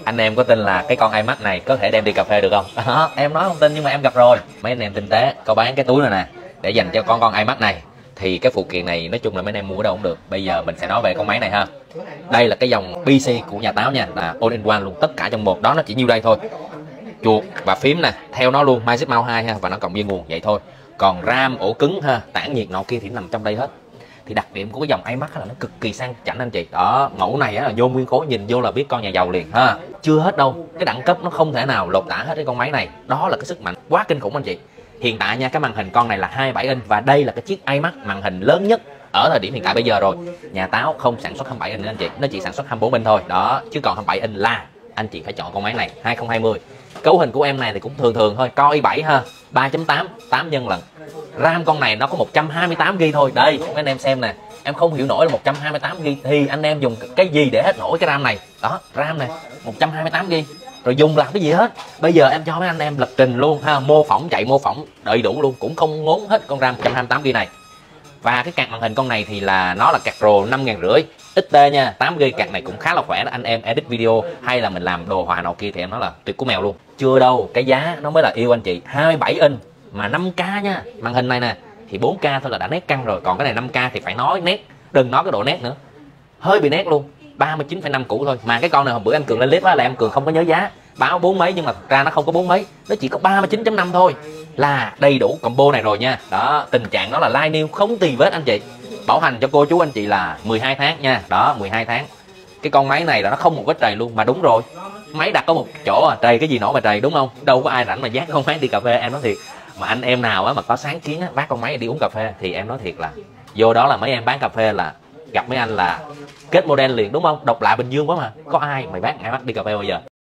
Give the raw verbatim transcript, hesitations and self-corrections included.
Anh em có tin là cái con iMac này có thể đem đi cà phê được không? Đó, em nói không tin nhưng mà em gặp rồi. Mấy anh em tinh tế có bán cái túi này nè để dành cho con con iMac này. Thì cái phụ kiện này nói chung là mấy anh em mua ở đâu cũng được. Bây giờ mình sẽ nói về con máy này ha. Đây là cái dòng pê xê của nhà Táo nha, là all in one luôn, tất cả trong một đó, nó chỉ nhiêu đây thôi. Chuột và phím nè theo nó luôn, Magic Mouse hai ha, và nó cộng dây nguồn vậy thôi. Còn RAM, ổ cứng ha, tản nhiệt nọ kia thì nằm trong đây hết. Thì đặc điểm của cái dòng iMac là nó cực kỳ sang chảnh anh chị. Đó, mẫu này á, là vô nguyên khối nhìn vô là biết con nhà giàu liền ha. Chưa hết đâu, cái đẳng cấp nó không thể nào lột tả hết cái con máy này. Đó là cái sức mạnh quá kinh khủng anh chị. Hiện tại nha, cái màn hình con này là hai mươi bảy inch và đây là cái chiếc iMac màn hình lớn nhất ở thời điểm hiện tại bây giờ rồi. Nhà Táo không sản xuất hai mươi bảy inch nữa anh chị, nó chỉ sản xuất hai mươi bốn inch thôi. Đó, chứ còn hai mươi bảy inch là anh chị phải chọn con máy này hai không hai không. Cấu hình của em này thì cũng thường thường thôi, Core i bảy ha, ba chấm tám, tám nhân lận. RAM con này nó có một trăm hai mươi tám gi ga bai thôi. Đây, mấy anh em xem nè. Em không hiểu nổi là một trăm hai mươi tám gi ga bai thì anh em dùng cái gì để hết nổi cái RAM này. Đó, RAM này một trăm hai mươi tám gi ga bai. Rồi dùng làm cái gì hết. Bây giờ em cho mấy anh em lập trình luôn ha, mô phỏng chạy mô phỏng đầy đủ luôn, cũng không ngốn hết con RAM một trăm hai mươi tám gi ga bai này. Và cái card màn hình con này thì là nó là card Pro năm nghìn rưỡi ích tê nha, tám gi ga bai. Card này cũng khá là khỏe đó, anh em edit video hay là mình làm đồ họa nọ kia thì em nói là tuyệt của mèo luôn. Chưa đâu, cái giá nó mới là yêu anh chị. Hai mươi bảy inch mà năm K nha. Màn hình này nè thì bốn K thôi là đã nét căng rồi, còn cái này năm K thì phải nói nét, đừng nói cái độ nét nữa, hơi bị nét luôn. Ba mươi chín phẩy năm cũ thôi. Mà cái con này hôm bữa anh Cường lên clip á là em Cường không có nhớ giá, báo bốn mấy nhưng mà thật ra nó không có bốn mấy, nó chỉ có ba mươi chín chấm năm thôi là đầy đủ combo này rồi nha. Đó, tình trạng nó là live new không tì vết anh chị. Bảo hành cho cô chú anh chị là mười hai tháng nha. Đó, mười hai tháng. Cái con máy này là nó không một vết trầy luôn. Mà đúng rồi, máy đặt có một chỗ à, trầy cái gì nổi mà trầy, đúng không? Đâu có ai rảnh mà dắt con máy đi cà phê, em nói thiệt. Mà anh em nào á mà có sáng kiến á, vác con máy đi uống cà phê thì em nói thiệt là vô đó là mấy em bán cà phê là gặp mấy anh là kết model liền, đúng không? Độc lạ Bình Dương quá mà, có ai mày vác iMac đi cà phê bao giờ.